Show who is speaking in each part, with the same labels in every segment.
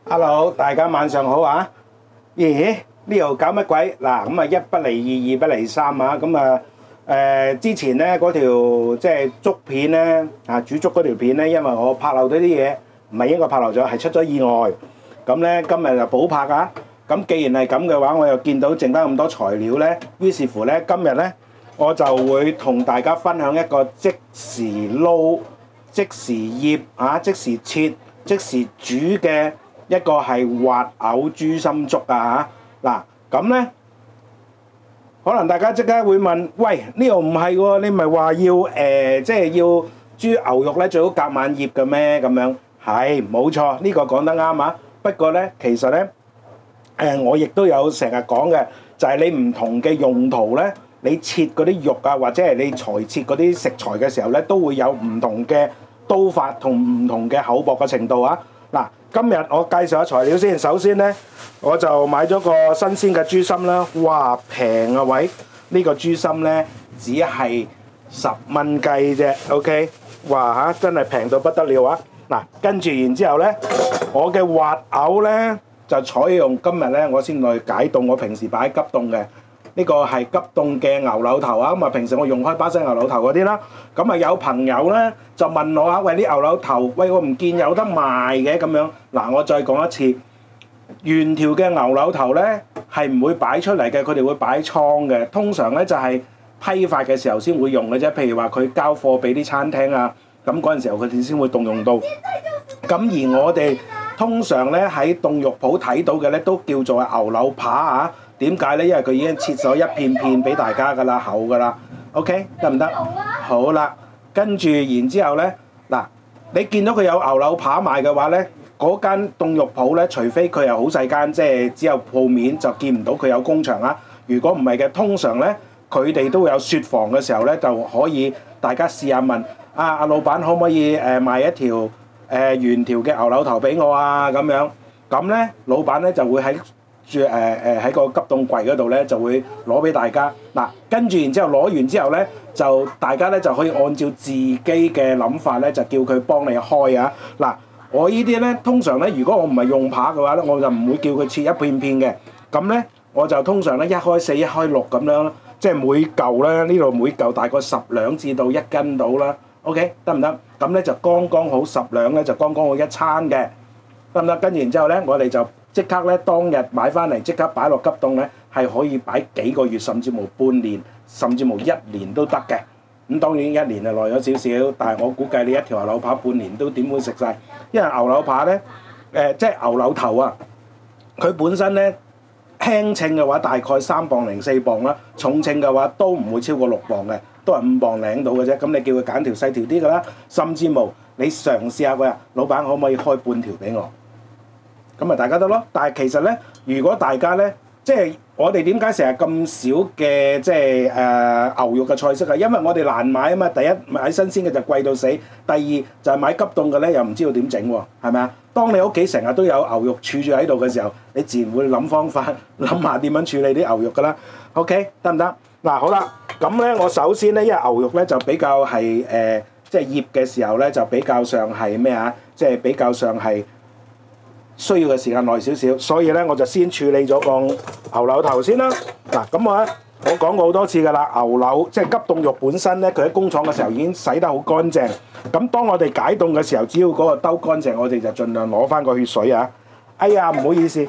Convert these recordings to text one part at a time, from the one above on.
Speaker 1: Hello，大家晚上好啊！咦，呢度搞乜鬼？嗱，咁啊一不離二，二不離三啊！咁啊之前咧嗰條即係粥片咧煮粥嗰條片咧，因為我拍漏咗啲嘢，唔係應該拍漏咗，係出咗意外。咁咧今日就補拍啊！咁既然係咁嘅話，我又見到剩翻咁多材料咧，於是乎咧今日咧我就會同大家分享一個即時撈、即時醃即時切、即時煮嘅一個係滑牛豬心粥啊嚇！嗱咁咧，可能大家即刻會問：喂，呢度唔係喎，你唔係話要即係要豬牛肉咧最好隔晚醃嘅咩？咁樣係冇錯，呢個講得啱啊！不過咧，其實咧我亦都有成日講嘅，就係你唔同嘅用途咧，你切嗰啲肉啊，或者係你裁切嗰啲食材嘅時候咧，都會有唔同嘅刀法同唔同嘅厚薄嘅程度啊！嗱，今日我介紹下材料先。首先咧，我就買咗個新鮮嘅豬心啦。哇，平啊喂！呢個豬心咧只係10蚊雞啫。OK， 哇嚇，真係平到不得了啊！嗱，跟住然之後咧，我嘅滑牛咧就採用今日咧我先嚟解凍，我平時擺急凍嘅。呢個係急凍嘅牛柳頭啊！咁啊，平時我用開巴西牛柳頭嗰啲啦。咁啊，有朋友咧就問我喂，啲牛柳頭，喂，我唔見有得賣嘅咁樣。嗱，我再講一次，原條嘅牛柳頭咧係唔會擺出嚟嘅，佢哋會擺倉嘅。通常咧就係批發嘅時候先會用嘅啫。譬如話佢交貨俾啲餐廳啊，咁嗰陣時候佢哋先會動用到。咁而我哋通常咧喺凍肉鋪睇到嘅咧都叫做牛柳扒啊。點解咧？因為佢已經切咗一片片俾大家㗎啦，厚㗎啦。OK， 得唔得？好啦，跟住然之後咧，嗱，你見到佢有牛柳扒賣嘅話咧，嗰間凍肉鋪咧，除非佢係好細間，即係只有鋪面，就見唔到佢有工場啦。如果唔係嘅，通常咧佢哋都會有雪房嘅時候咧，就可以大家試下問阿老闆可唔可以賣一條原條嘅牛柳頭俾我啊？咁樣咁咧，老闆咧就會喺喺個急凍櫃嗰度咧就會攞俾大家。嗱，跟住然之後攞完之後咧，就大家咧就可以按照自己嘅諗法咧，就叫佢幫你開啊。嗱，我呢啲咧通常咧，如果我唔係用扒嘅話咧，我就唔會叫佢切一片片嘅。咁咧，我就通常咧一開4、一開6咁樣，即係每嚿咧呢度每嚿大概10兩至到1斤到啦。OK， 得唔得？咁咧就剛剛好10兩咧，就剛剛好一餐嘅，得唔得？跟住然之後咧，我哋就即刻咧當日買翻嚟，即刻擺落急凍咧，係可以擺幾個月，甚至乎半年，甚至乎1年都得嘅。咁當然1年就耐咗少少，但係我估計你一條牛柳扒半年都點會食晒？因為牛柳扒咧，即係牛柳頭啊，佢本身咧輕稱嘅話大概3磅零4磅啦，重稱嘅話都唔會超過6磅嘅，都係5磅零到嘅啫。咁你叫佢揀條細條啲㗎啦，甚至乎你嘗試下喂，老闆可唔可以開半條俾我？咁咪大家得咯。但係其實咧，如果大家咧，即係我哋點解成日咁少嘅即係牛肉嘅菜式啊？因為我哋難買啊嘛。第一買新鮮嘅就貴到死，第二就係買急凍嘅咧又唔知道點整喎，係咪啊？當你屋企成日都有牛肉儲住喺度嘅時候，你自然會諗方法，諗下點樣處理啲牛肉㗎啦。OK， 得唔得？嗱，好啦，咁咧我首先咧，因為牛肉咧就比較係即係醃嘅時候咧就比較上係咩啊？即係比較上係需要嘅時間耐少少，所以咧我就先處理咗個牛柳頭先啦。嗱，咁我講過好多次㗎啦，牛柳即係急凍肉本身咧，佢喺工廠嘅時候已經洗得好乾淨。咁當我哋解凍嘅時候，只要嗰個兜乾淨，我哋就盡量攞翻個血水啊。哎呀，唔好意思，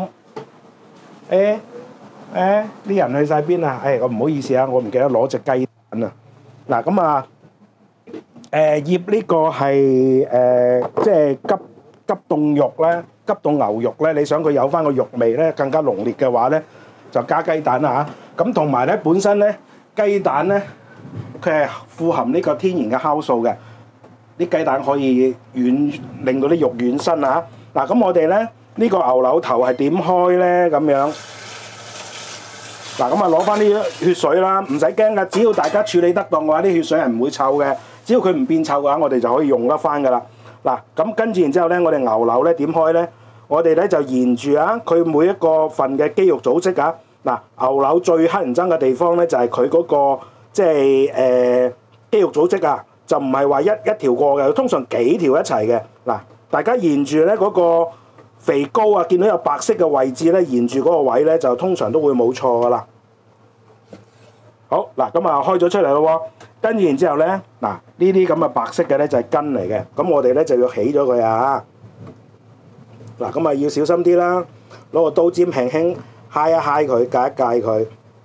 Speaker 1: 啲人去晒邊啊？我唔好意思啊，我唔記得攞隻雞蛋啊。嗱，咁啊，醃呢個係即係急凍肉咧，急凍牛肉咧，你想佢有翻個肉味咧更加濃烈嘅話咧，就加雞蛋啦嚇。咁同埋咧，本身咧雞蛋咧，佢係富含呢個天然嘅酵素嘅，啲雞蛋可以令到啲肉軟身啊。嗱，咁我哋咧呢個牛柳頭係點開咧咁樣？嗱，咁啊攞翻啲血水啦，唔使驚噶，只要大家處理得當嘅話，啲血水係唔會臭嘅。只要佢唔變臭嘅話，我哋就可以用得翻噶啦。嗱，咁跟住然之後咧，我哋牛柳咧點開咧？我哋咧就沿住佢每一個份嘅肌肉組織啊。嗱，牛柳最乞人憎嘅地方咧就係佢嗰個即係肌肉組織啊，就唔係話一條過嘅，通常幾條一齊嘅。嗱，大家沿住咧嗰個肥膏啊，見到有白色嘅位置咧，沿住嗰個位咧就通常都會冇錯噶啦。好嗱，咁啊開咗出嚟咯喎，跟住然之後咧，嗱呢啲咁嘅白色嘅咧就係根嚟嘅，咁我哋咧就要起咗佢啊。嗱，咁啊要小心啲啦，攞個刀尖輕輕揩一揩佢，戒一戒佢。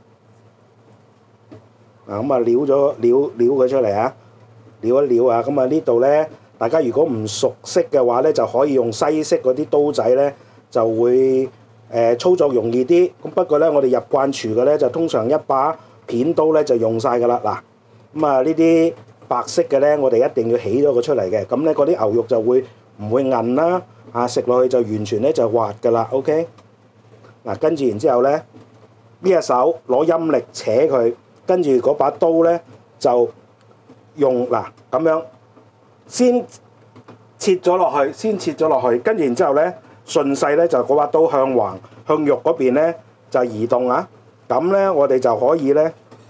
Speaker 1: 嗱，咁啊撩佢出嚟啊，撩一撩啊，咁啊呢度咧，大家如果唔熟悉嘅話咧，就可以用西式嗰啲刀仔咧，就會操作容易啲。咁不過咧，我哋入慣廚嘅咧，就通常一把片刀咧就用晒㗎啦。嗱，咁啊呢啲白色嘅咧，我哋一定要起咗佢出嚟嘅，咁咧嗰啲牛肉就會唔會韌啦，食落去就完全咧就滑㗎啦。OK， 嗱跟住然之後咧，呢隻手攞陰力扯佢。跟住嗰把刀咧就用嗱咁樣先切咗落去，跟住然之後咧順勢咧就嗰把刀向橫向肉嗰邊咧就移動啊，咁咧我哋就可以咧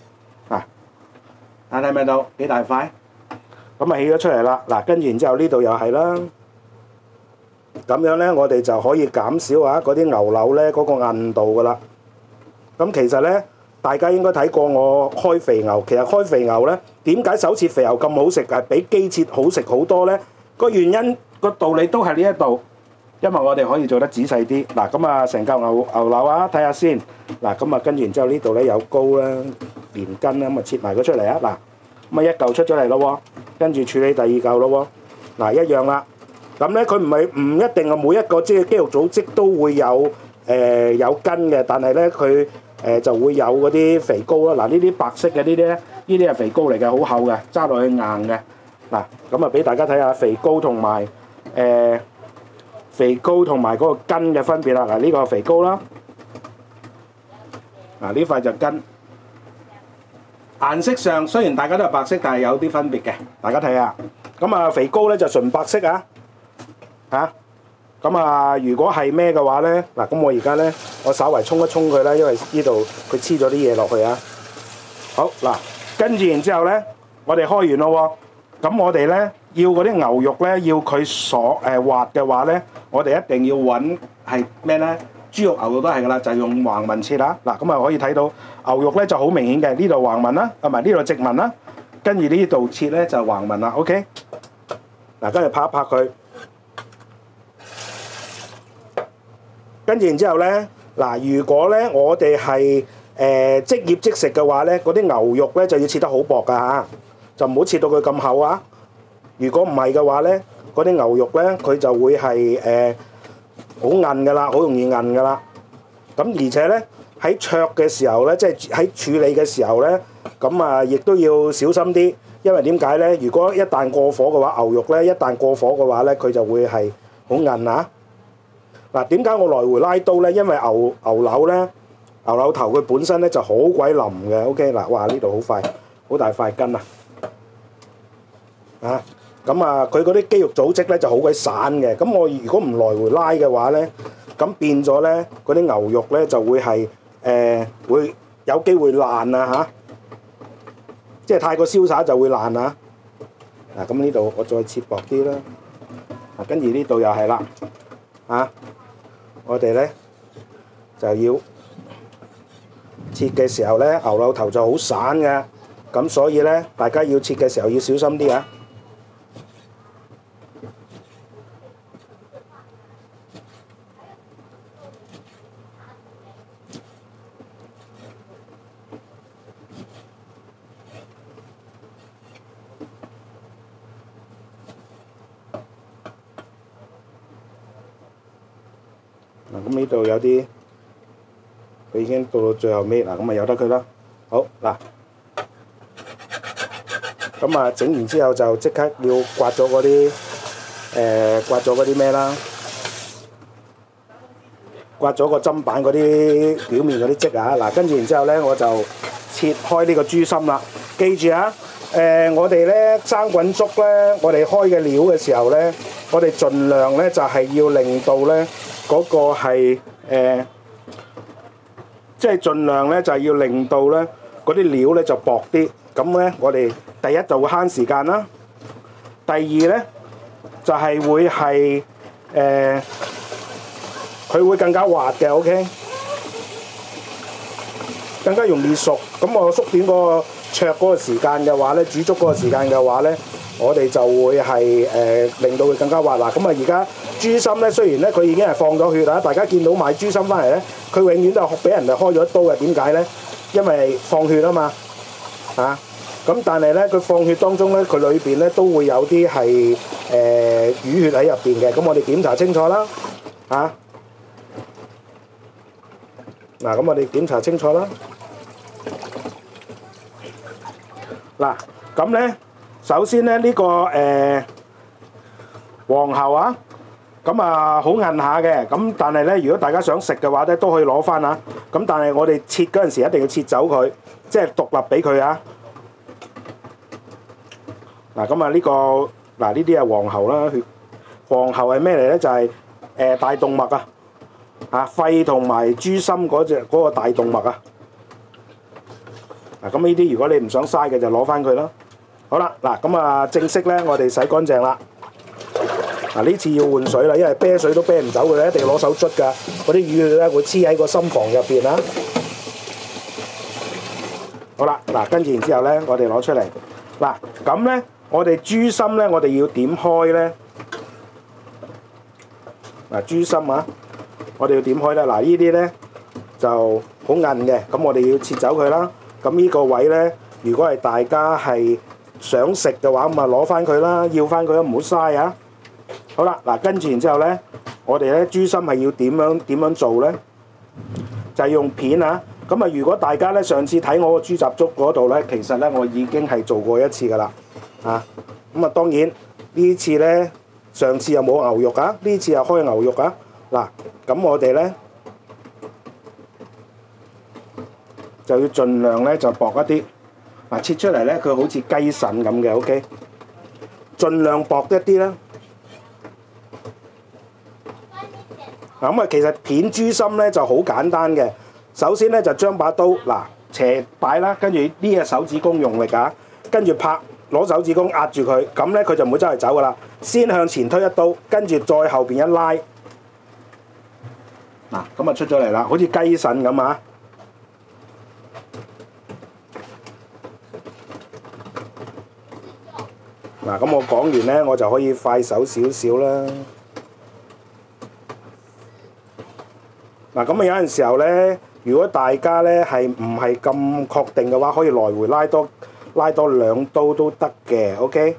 Speaker 1: 睇唔睇到幾大塊？咁啊起咗出嚟啦，嗱跟住然之後呢度又係啦，咁樣咧我哋就可以減少嗰啲牛柳咧嗰個韌度噶啦。咁其實咧。大家應該睇過我開肥牛，其實開肥牛咧點解手切肥牛咁好食，係比機切好食好多咧？個原因個道理都係呢一度，因為我哋可以做得仔細啲。嗱，咁啊成嚿牛柳啊，睇下先。嗱，咁啊跟住然之後呢度咧有膏啦、連根啦，咁啊切埋佢出嚟啊。嗱，咁啊一嚿出咗嚟咯喎，跟住處理第二嚿咯喎。嗱一樣啦。咁咧佢唔一定係每一個即係肌肉組織都會有有根嘅，但係咧佢。就會有嗰啲肥膏啦，嗱呢啲白色嘅呢啲咧，呢啲係肥膏嚟嘅，好厚嘅，揸落去硬嘅。嗱，咁啊俾大家睇下肥膏同埋嗰個根嘅分別啦。嗱呢個係肥膏啦，嗱呢塊就根。顏色上雖然大家都係白色，但係有啲分別嘅，大家睇下。咁啊肥膏咧就純白色啊，嚇。咁啊，如果係咩嘅話咧，嗱，咁我而家咧，我稍為沖一沖佢啦，因為呢度佢黐咗啲嘢落去啊。好嗱，跟住然之後咧，我哋開完咯喎。咁我哋咧要嗰啲牛肉咧，要佢滑嘅話咧，我哋一定要揾係咩咧？豬肉、牛肉都係噶啦，就係用橫紋切啊。嗱，咁啊可以睇到牛肉咧就好明顯嘅，呢度橫紋啦，唔係呢度直紋啦，跟住呢度切咧就橫紋啦。OK， 嗱，跟住拍一拍佢。跟住然之後咧，嗱，如果咧我哋係即醃即食嘅話咧，嗰啲牛肉咧就要切得好薄㗎嚇，就唔好切到佢咁厚啊。如果唔係嘅話咧，嗰啲牛肉咧佢就會係好韌㗎啦，好容易韌㗎啦。咁而且咧喺灼嘅時候咧，即係喺處理嘅時候咧，咁啊亦都要小心啲，因為點解咧？如果一旦過火嘅話，牛肉咧一旦過火嘅話咧，佢就會係好韌啊。嗱，點解我來回拉刀咧？因為牛柳咧，牛柳頭佢本身咧就好鬼腍嘅。OK， 嗱，哇呢度好快，好大塊筋啊！咁啊，佢嗰啲肌肉組織咧就好鬼散嘅。咁我如果唔來回拉嘅話咧，咁變咗咧嗰啲牛肉咧就會係會有機會爛啊嚇！即係太過瀟灑就會爛啊！嗱，咁呢度我再切薄啲啦。嗱，跟住呢度又係啦，我哋咧就要切嘅時候咧，牛柳頭就好散嘅，咁所以咧大家要切嘅時候要小心啲啊！嗱，咁呢度有啲，佢已經到最後尾，嗱咁咪由得佢啦。好嗱，咁啊整完之後就即刻要刮咗嗰啲咩啦，刮咗個砧板嗰啲表面嗰啲跡啊。嗱，跟住然之後咧，我就切開呢個豬心啦。記住啊，我哋咧生滾粥咧，我哋開嘅料嘅時候咧，我哋盡量咧就係要令到咧。嗰個係即係盡量咧，就係要令到咧嗰啲料咧就薄啲。咁咧，我哋第一就會慳時間啦。第二咧就係會係佢會更加滑嘅 ，OK， 更加容易熟。咁我縮短個灼嗰個時間嘅話咧，煮粥嗰個時間嘅話咧，我哋就會係令到佢更加滑嗱。咁啊，而家豬心咧，雖然咧佢已經係放咗血啦，大家見到買豬心翻嚟咧，佢永遠都係俾人哋開咗一刀嘅。點解咧？因為放血啊嘛，嚇。咁但係咧，佢放血當中咧，佢裏邊咧都會有啲係魚血喺入邊嘅。咁我哋檢查清楚啦，嚇。嗱，咁我哋檢查清楚啦。嗱，咁咧，首先咧呢個黃喉啊，咁啊好韌下嘅。咁但係咧，如果大家想食嘅話咧，都可以攞翻啊。咁但係我哋切嗰陣時一定要切走佢，即係獨立俾佢啊。嗱，咁啊呢個嗱呢啲係黃喉啦，黃喉係咩嚟咧？就係大動脈啊，嚇肺同埋豬心嗰個大動脈啊。嗱，咁呢啲如果你唔想嘥嘅就攞翻佢啦。好啦，嗱咁啊正式咧，我哋洗乾淨啦。嗱呢次要換水啦，因為啤水都啤唔走佢咧，一定要攞手捽㗎。嗰啲魚血咧會黐喺個心房入邊啊。好啦，嗱跟住然之後咧，我哋攞出嚟。嗱咁咧。我哋豬心咧，我哋要點開咧？嗱，豬心啊，我哋要點開咧？嗱，呢啲咧就好韌嘅，咁我哋要切走佢啦。咁呢個位咧，如果係大家係想食嘅話，咁啊攞翻佢啦，要翻佢都唔好嘥啊。好啦，嗱，跟住然之後咧，我哋咧豬心係要點樣做咧？就係用片啊。咁啊，如果大家咧上次睇我個豬雜粥嗰度咧，其實咧我已經係做過一次㗎啦。啊，咁啊當然呢次咧，上次又冇牛肉啊，呢次又開牛肉啊。嗱，咁我哋咧就要盡量咧就薄一啲。嗱，切出嚟咧佢好似雞腎咁嘅 ，OK， 盡量薄一啲啦。嗱，咁啊其實片豬心咧就好簡單嘅。首先咧就將把刀斜擺啦，跟住呢隻手指公用力啊，跟住拍。攞手指公壓住佢，咁咧佢就唔會周圍走噶啦。先向前推一刀，跟住再後邊一拉，嗱咁啊出咗嚟啦，好似雞腎咁啊！嗱咁我講完咧，我就可以快手少少啦。嗱咁啊有陣時候咧，如果大家咧係唔係咁確定嘅話，可以來回拉多2刀都得嘅 ，OK。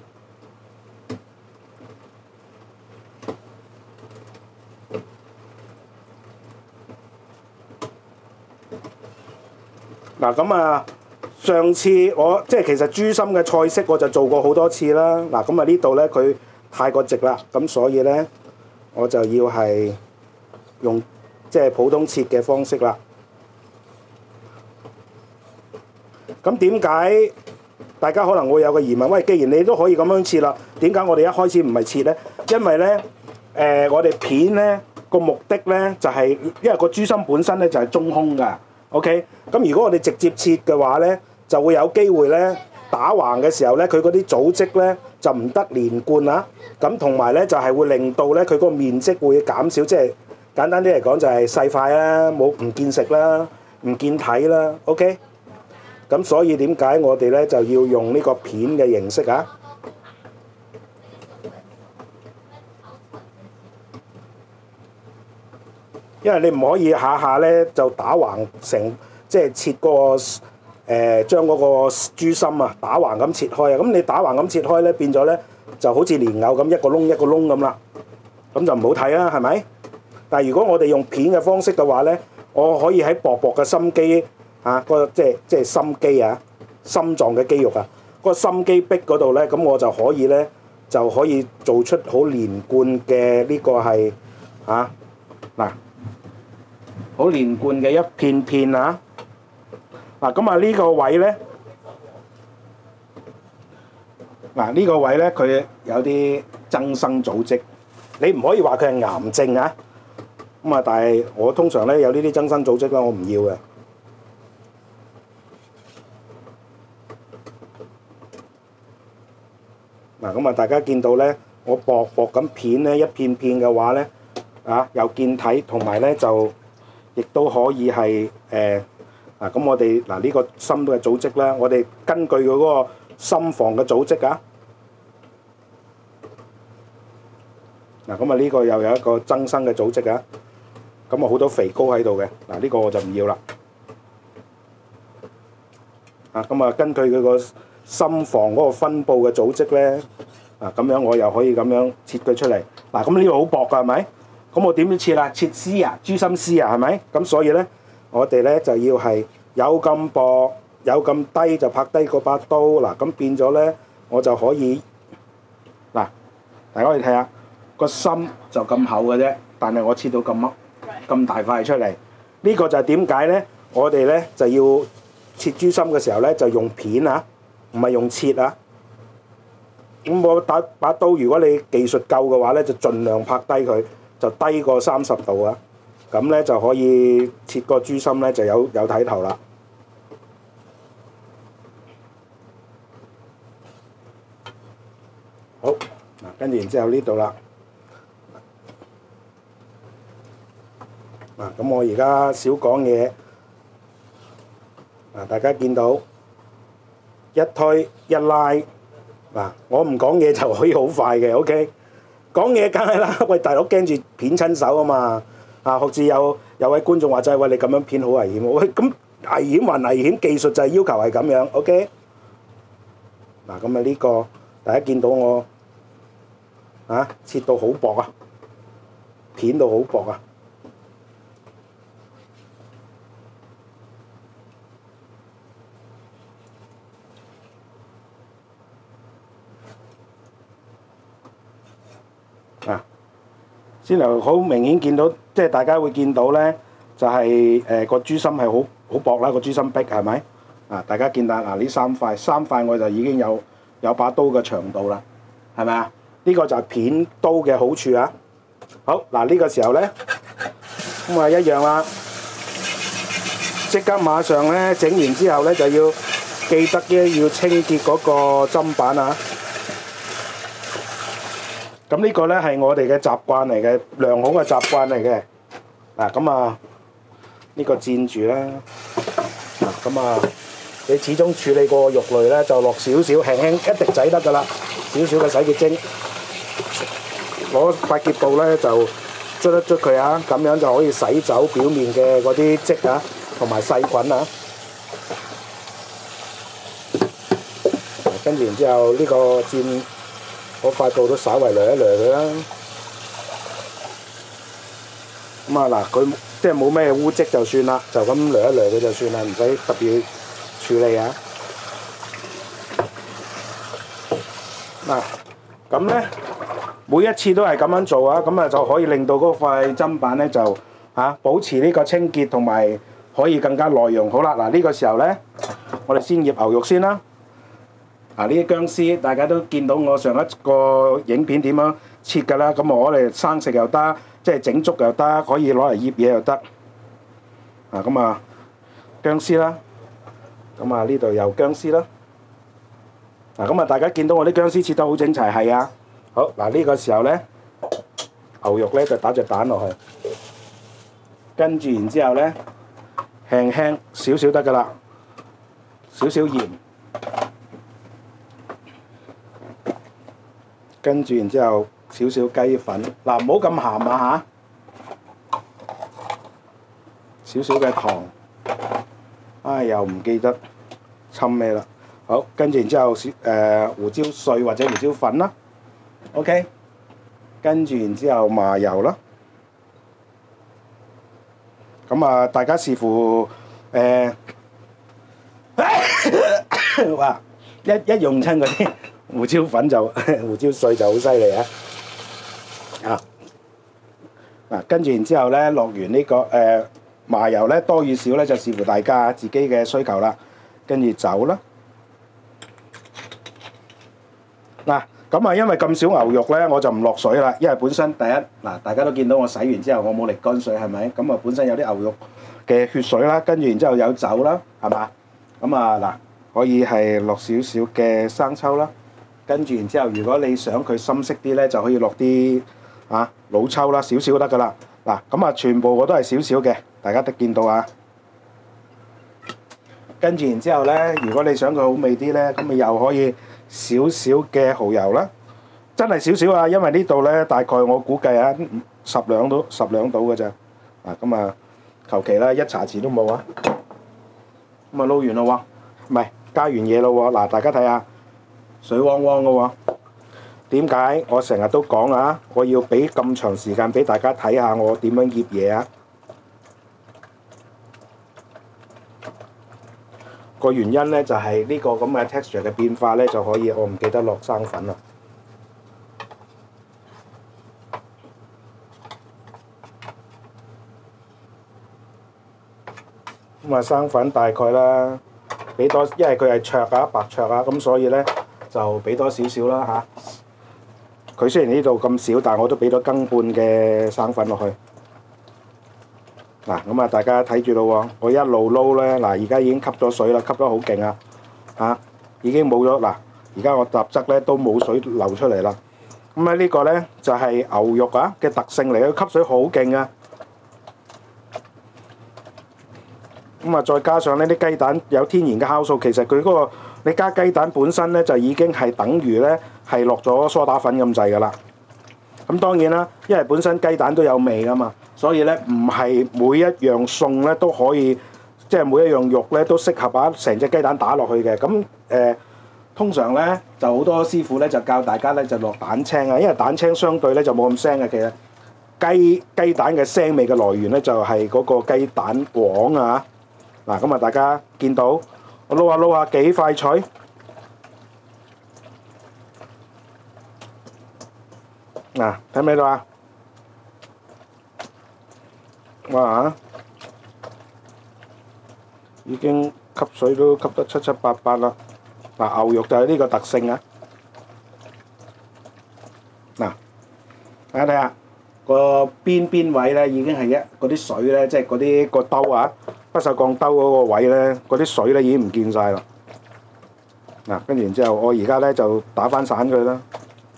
Speaker 1: 嗱咁啊，上次我即係其實豬心嘅菜式我就做過好多次啦。嗱咁啊呢度咧佢太過直啦，咁所以咧我就要係用即係普通切嘅方式啦。咁點解？大家可能會有個疑問，喂，既然你都可以咁樣切啦，點解我哋一開始唔係切咧？因為咧，我哋片咧個目的咧就係，因為個豬心本身咧就係中空㗎 ，OK。咁如果我哋直接切嘅話咧，就會有機會咧打橫嘅時候咧，佢嗰啲組織咧就唔得連貫啊。咁同埋咧就係會令到咧佢嗰個面積會減少，即係簡單啲嚟講就係細塊啦，唔見食啦，唔見睇啦 ，OK。咁所以點解我哋咧就要用呢個片嘅形式啊？因為你唔可以下下咧就打橫成，即係切個將嗰個豬心啊打橫咁切開啊！咁你打橫咁切開咧，變咗咧就好似蓮藕咁一個窿一個窿咁啦，咁就唔好睇啦，係咪？但係如果我哋用片嘅方式嘅話咧，我可以喺薄薄嘅心肌。嗰個即係心肌啊，心臟嘅肌肉啊，嗰個心肌壁嗰度咧，咁我就可以咧做出好連貫嘅呢個係嗱，好連貫嘅一片片啊！嗱咁啊呢個位咧，呢個位咧佢有啲增生組織，你唔可以話佢係癌症啊！咁啊，但係我通常咧有呢啲增生組織咧，我唔要嘅。嗱咁啊，大家見到咧，我薄薄咁片咧一片片嘅話咧， 有健體，同埋咧就亦都可以係咁我哋呢個心嘅組織啦，我哋根據佢嗰個心房嘅組織啊，咁啊呢個又有一個增生嘅組織啊，咁啊好多肥膏喺度嘅，呢個我就唔要啦。咁啊根據佢個心房嗰個分佈嘅組織咧，咁樣我又可以咁樣切佢出嚟。咁呢個好薄㗎，係咪？咁我點樣切啊？切絲啊，豬心絲啊，係咪？咁所以咧，我哋咧就要係有咁薄、有咁低就拍低嗰把刀。咁變咗咧，我就可以大家可以睇下個心就咁厚嘅啫，但係我切到咁大塊出嚟。呢個就係點解咧？我哋咧就要切豬心嘅時候咧，就用片啊，唔係用切啊。咁我把刀，如果你技術夠嘅話咧，就盡量拍低佢，就低過30度啊。咁咧就可以切個豬心咧就有睇頭啦。好，跟住然之後呢度啦。咁我而家少講嘢。大家見到一推一拉，我唔講嘢就可以好快嘅 ，OK？ 講嘢梗係啦，喂大佬驚住片親手啊嘛，好似有位觀眾話齋，喂你咁樣片好危險喎，喂咁危險還危險，技術就係要求係咁樣 ，OK？ 咁呢個大家見到我切到好薄啊，片到好薄啊。先頭好明顯見到，即係大家會見到咧，就係個豬心係好薄啦，個豬心壁係咪？大家見到呢三塊我就已經有把刀嘅長度啦，係咪啊？呢個就係片刀嘅好處啊！好呢個時候咧，咁啊一樣啦，即刻馬上咧整完之後咧就要記得要清潔嗰個砧板啊！咁呢個咧係我哋嘅習慣嚟嘅，良好嘅習慣嚟嘅。呢個墊住啦。你始終處理過肉類咧，就落少少輕輕一滴仔得㗎啦，少少嘅洗潔精，攞塊潔布咧就捽一捽佢啊，咁樣就可以洗走表面嘅嗰啲漬啊，同埋細菌啊。跟住然之後呢個墊。嗰塊布都稍為掠一掠佢啦。佢即係冇咩污漬就算啦，就咁掠一掠佢就算啦，唔使特別處理啊。咁咧每一次都係咁樣做啊，咁就可以令到嗰塊砧板咧就保持呢個清潔同埋可以更加耐用。好啦，呢個時候咧，我哋先醃牛肉先啦。呢啲薑絲大家都見到我上一個影片點樣切㗎啦，咁我哋生食又得，即係整粥又得，可以攞嚟醃嘢又得。薑絲啦，呢度有薑絲啦。大家見到我啲薑絲切得好整齊，係啊。好，呢個時候咧，牛肉咧就打隻蛋落去，跟住然之後咧，輕輕少少得㗎啦，少少鹽。跟住然之後少少雞粉，唔好咁鹹啊少少嘅糖，又唔記得侵咩啦。好，跟住然之後胡椒碎或者胡椒粉啦 ，OK。跟住然之後麻油啦，大家視乎哇一用親嗰啲。胡椒粉就胡椒碎就好犀利啊！跟住然之後咧，落完呢個麻油咧，多與少咧就視乎大家自己嘅需求啦。跟住酒啦，因為咁少牛肉咧，我就唔落水啦，因為本身第一大家都見到我洗完之後我冇瀝乾水係咪？咁本身有啲牛肉嘅血水啦，跟住然之後有酒啦，係嘛？可以係落少少嘅生抽啦。跟住然之後，如果你想佢深色啲咧，就可以落啲老抽啦，少少得㗎啦。嗱，咁啊全部我都係少少嘅，大家都見到啊。跟住然之後咧，如果你想佢好味啲咧，咁咪又可以少少嘅蠔油啦。真係少少啊，因為呢度咧大概我估計啊10兩到㗎咋。咁啊求其啦，一茶匙都冇啊。咁啊撈完咯喎，唔係加完嘢咯喎。嗱，大家睇下水汪汪嘅喎。點解我成日都講啊？我要俾咁長時間俾大家睇下我點樣醃嘢啊！個原因咧就係呢個咁嘅 texture 嘅變化咧就可以，我唔記得落生粉啦。咁啊生粉大概啦，俾多，因為佢係灼啊白灼啊，咁所以咧就俾多少少啦嚇。佢雖然呢度咁少，但係我都俾咗羹半嘅生粉落去。嗱，咁啊大家睇住咯喎，我一路撈咧，嗱而家已經吸咗水啦，吸得好勁啊！已經冇咗嗱，而家我雜質咧都冇水流出嚟啦。咁啊呢個咧就係牛肉嘅特性嚟，佢吸水好勁啊！咁啊再加上呢啲雞蛋有天然嘅酵素，其實佢嗰個你加雞蛋本身咧就已經係等於咧係落咗梳打粉咁滯㗎啦。咁當然啦，因為本身雞蛋都有味㗎嘛，所以咧唔係每一樣餸咧都可以，即係每一樣肉咧都適合成隻雞蛋打落去嘅。咁通常咧就好多師傅咧就教大家咧就落蛋清啊，因為蛋清相對咧就冇咁腥嘅。其實雞蛋嘅腥味嘅來源咧就係嗰個雞蛋黃啊。嗱，咁啊大家見到我撈下撈下幾快脆。嗱，睇唔睇到啊？哇！已經吸水都吸得七七八八啦。嗱，牛肉就係呢個特性啊。嗱，大家睇下個邊位咧，已經係嗰啲水咧，即係嗰啲個兜啊，不鏽鋼兜嗰個位咧，嗰啲水咧已經唔見晒啦。嗱，跟住然之後，我而家咧就打翻散佢啦。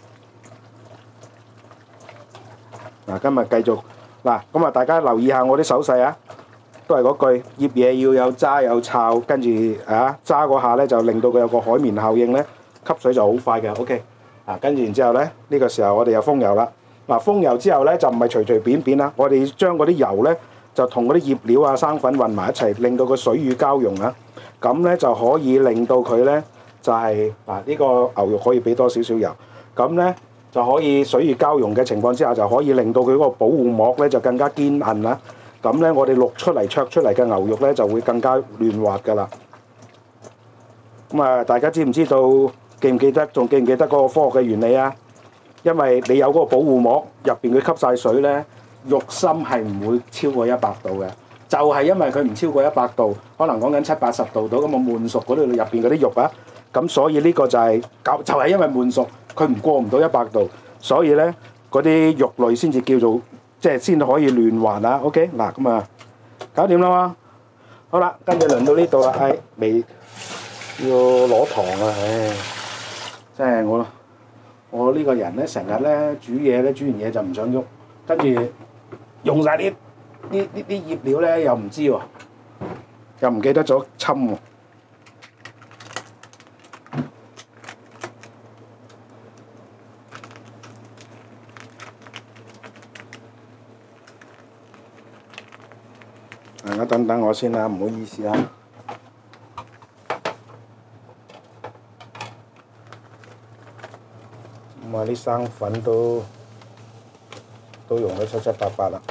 Speaker 1: 嗱，今日繼續嗱，咁啊大家留意下我啲手勢啊，都係嗰句醃嘢要有揸有炒，跟住揸嗰下咧就令到佢有個海綿效應咧，吸水就好快嘅。OK，跟住然之後咧，呢個時候我哋又封油啦。嗱，封油之後咧就唔係隨隨便便啦，我哋將嗰啲油咧就同嗰啲醃料啊生粉混埋一齊，令到個水乳交融啊，咁咧就可以令到佢咧就係呢個牛肉可以俾多少少油，咁咧。就可以水乳交融嘅情況之下，就可以令到佢嗰個保護膜咧就更加堅韌啦。咁咧，我哋淥出嚟、灼出嚟嘅牛肉咧就會更加嫩滑㗎啦。咁啊，大家知唔知道？記唔記得？仲記唔記得嗰個科學嘅原理啊？因為你有嗰個保護膜入邊，佢吸晒水咧，肉心係唔會超過100度嘅。就係因為佢唔超過100度，可能講緊70、80度到咁啊悶熟嗰度入邊嗰啲肉啊。咁所以呢個就係因為悶熟。佢唔過唔到100度，所以咧嗰啲肉類先至叫做即係先可以嫩滑啊。OK， 嗱咁啊，搞掂啦嘛。好啦，跟住輪到呢度啦，未要攞糖啊，即係我呢個人咧，成日咧煮嘢咧，煮完嘢就唔想喐，跟住用晒啲醃料咧，又唔知喎，又唔記得咗侵喎。等我先啦，唔好意思啊。咁啊，啲生粉都用得七七八八啦。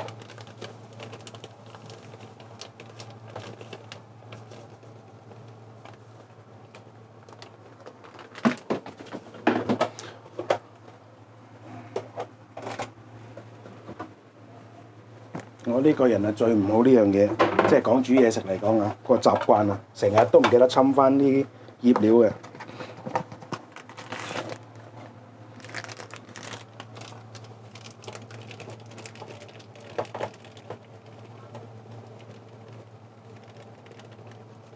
Speaker 1: 我呢個人係最唔好呢樣嘢，即係講煮嘢食嚟講啊，個習慣啊，成日都唔記得侵翻啲醃料嘅。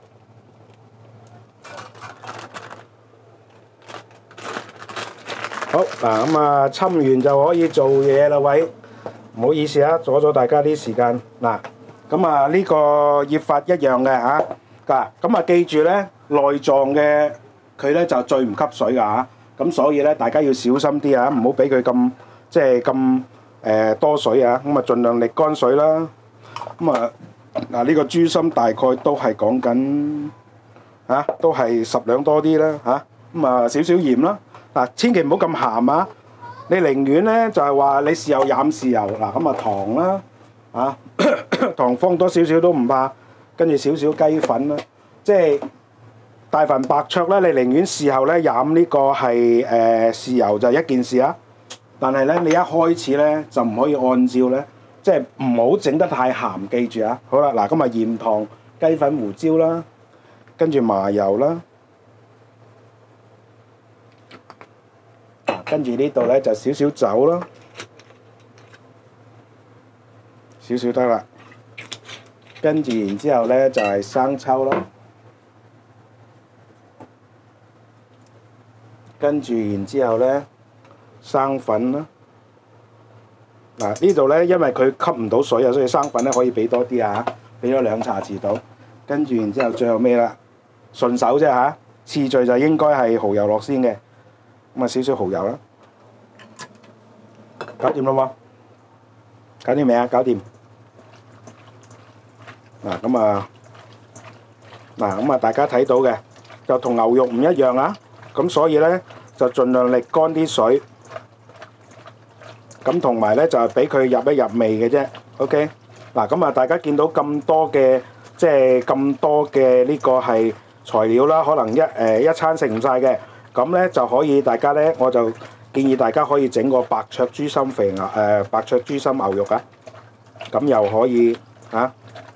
Speaker 1: 好， 好嗱，咁啊，侵完就可以做嘢啦，喂！唔好意思啊，阻咗大家啲時間嗱。咁啊，呢個醃法一樣嘅嚇，咁啊記住咧，內臟嘅佢咧就最唔吸水㗎嚇，咁所以咧大家要小心啲啊，唔好俾佢咁即係咁多水啊，咁啊盡量瀝乾水啦。咁啊嗱，呢個豬心大概都係講緊嚇，都係10兩多啲啦嚇，咁啊少少鹽啦。嗱，千祈唔好咁鹹啊！你寧願咧就係話你豉油飲豉油嗱，咁啊糖啦嚇。糖放多少少都唔怕，跟住少少雞粉啦，即係大份白灼咧，你寧願事後咧飲呢個係豉油就一件事啊。但係咧你一開始咧就唔可以按照咧，即係唔好整得太鹹，記住啊。好啦，嗱咁啊鹽糖、雞粉、胡椒啦，跟住麻油啦，跟住呢度咧就少少酒啦，少少得啦。跟住然之後咧就係生抽咯，跟住然之後咧生粉啦。嗱呢度咧因為佢吸唔到水啊，所以生粉咧可以俾多啲啊，俾咗2茶匙到。跟住然之後最後尾啦，順手啫嚇，次序就應該係蠔油落先嘅，咁啊少少蠔油啦，搞掂啦喎，搞掂未啊？搞掂。嗱咁啊，大家睇到嘅就同牛肉唔一樣啊，咁所以咧就盡量瀝乾啲水，咁同埋咧就係俾佢入一入味嘅啫。OK， 嗱咁啊，大家見到咁多嘅即係咁多嘅呢個係材料啦，可能一餐食唔晒嘅，咁咧就可以大家咧我就建議大家可以整個白灼豬心白灼豬心牛肉啊，咁又可以啊。